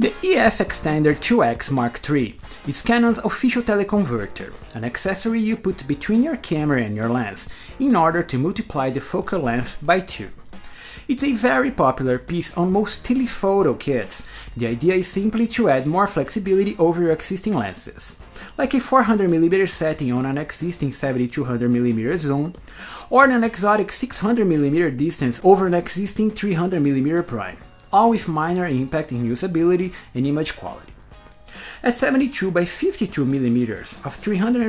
The EF Extender 2X Mark III is Canon's official teleconverter, an accessory you put between your camera and your lens in order to multiply the focal length by 2. It's a very popular piece on most telephoto kits. The idea is simply to add more flexibility over your existing lenses, like a 400mm setting on an existing 7200mm zoom, or an exotic 600mm distance over an existing 300mm prime, all with minor impact in usability and image quality. At 72 by 52mm of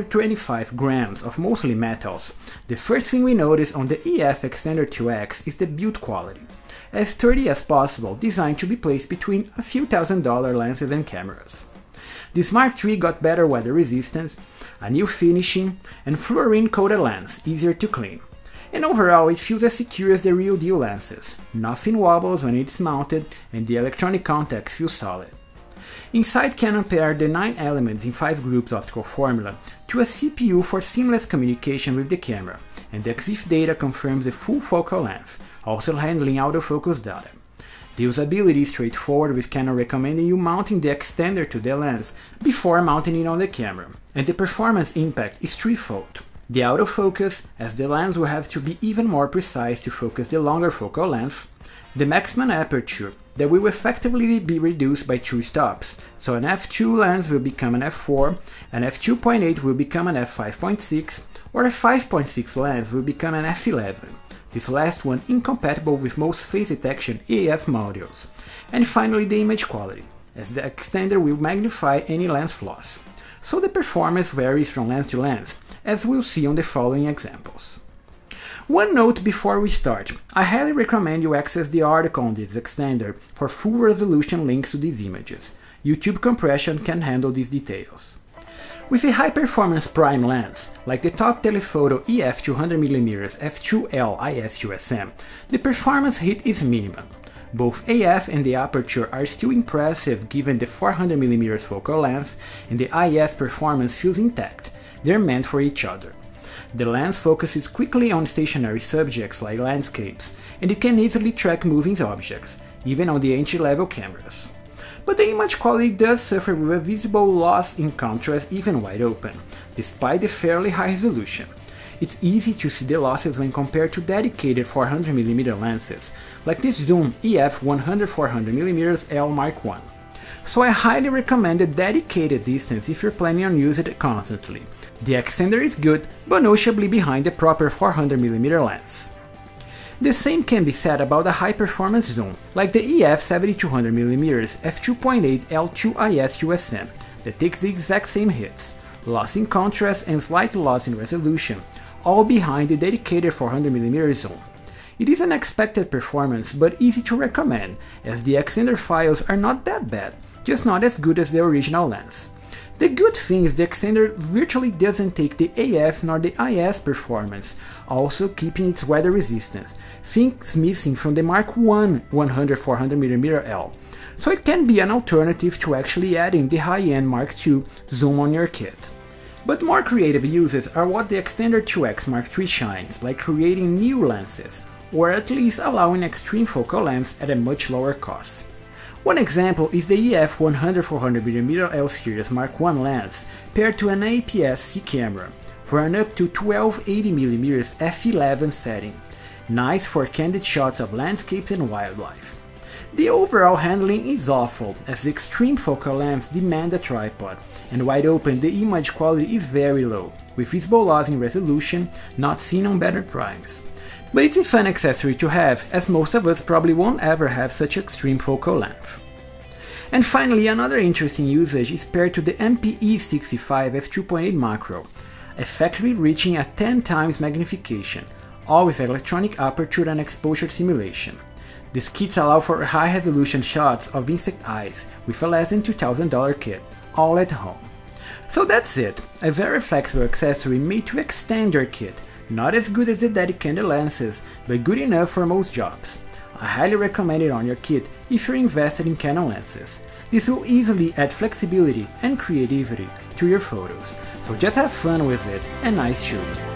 325 grams of mostly metals, the first thing we notice on the EF Extender 2X is the build quality, as sturdy as possible, designed to be placed between a few $1,000 lenses and cameras. This Mark III got better weather resistance, a new finishing, and fluorine-coated lens, easier to clean. And overall it feels as secure as the real deal lenses, nothing wobbles when it's mounted, and the electronic contacts feel solid. Inside, Canon paired the 9 elements in 5 groups optical formula to a CPU for seamless communication with the camera, and the EXIF data confirms the full focal length, also handling autofocus data. The usability is straightforward, with Canon recommending you mounting the extender to the lens before mounting it on the camera, and the performance impact is threefold. The autofocus, as the lens will have to be even more precise to focus the longer focal length, the maximum aperture, that will effectively be reduced by 2 stops, so an f2 lens will become an f4, an f2.8 will become an f5.6, or a 5.6 lens will become an f11, this last one incompatible with most face detection AF modules. And finally the image quality, as the extender will magnify any lens flaws. So the performance varies from lens to lens, as we'll see on the following examples. One note before we start: I highly recommend you access the article on this extender for full resolution links to these images. YouTube compression can handle these details. With a high-performance prime lens, like the top telephoto EF 200mm f2L IS-USM, the performance hit is minimal. Both AF and the aperture are still impressive given the 400mm focal length, and the IS performance feels intact. They're meant for each other. The lens focuses quickly on stationary subjects like landscapes, and it can easily track moving objects, even on the entry-level cameras. But the image quality does suffer with a visible loss in contrast even wide open, despite the fairly high resolution. It's easy to see the losses when compared to dedicated 400mm lenses, like this Zoom EF 100-400mm L Mark I. So I highly recommend the dedicated distance if you're planning on using it constantly. The extender is good, but noticeably behind the proper 400mm lens. The same can be said about the high-performance zoom, like the EF 7200mm f2.8 L2 IS-USM, that takes the exact same hits, loss in contrast and slight loss in resolution, all behind the dedicated 400mm zoom. It is an expected performance, but easy to recommend, as the extender files are not that bad, just not as good as the original lens. The good thing is the extender virtually doesn't take the AF nor the IS performance, also keeping its weather resistance, things missing from the Mark I 100-400mm L, so it can be an alternative to actually adding the high-end Mark II zoom on your kit. But more creative uses are what the Extender 2X Mark III shines, like creating new lenses, or at least allowing extreme focal lengths at a much lower cost. One example is the EF 100-400mm L series Mark I lens paired to an APS-C camera for an up to 1280mm f11 setting, nice for candid shots of landscapes and wildlife. The overall handling is awful, as the extreme focal lengths demand a tripod, and wide open the image quality is very low, with visible loss in resolution not seen on better primes. But it's a fun accessory to have, as most of us probably won't ever have such extreme focal length. And finally, another interesting usage is paired to the MPE65 f2.8 macro, effectively reaching a 10 times magnification, all with electronic aperture and exposure simulation. These kits allow for high-resolution shots of insect eyes with a less than $2,000 kit, all at home. So that's it, a very flexible accessory made to extend your kit. Not as good as the dedicated lenses, but good enough for most jobs. I highly recommend it on your kit if you're invested in Canon lenses. This will easily add flexibility and creativity to your photos, so just have fun with it and nice shooting.